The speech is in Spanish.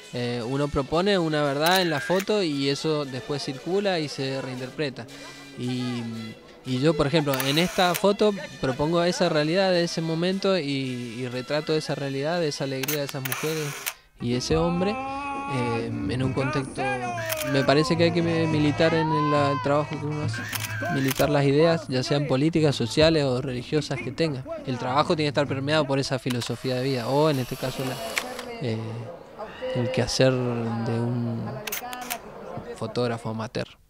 Uno propone una verdad en la foto y eso después circula y se reinterpreta. Y, y yo, por ejemplo, en esta foto propongo esa realidad de ese momento y retrato esa realidad, esa alegría de esas mujeres y ese hombre en un contexto. Me parece que hay que militar en el trabajo que uno hace, militar las ideas, ya sean políticas, sociales o religiosas que tenga. El trabajo tiene que estar permeado por esa filosofía de vida, o en este caso eh, el quehacer de un fotógrafo amateur.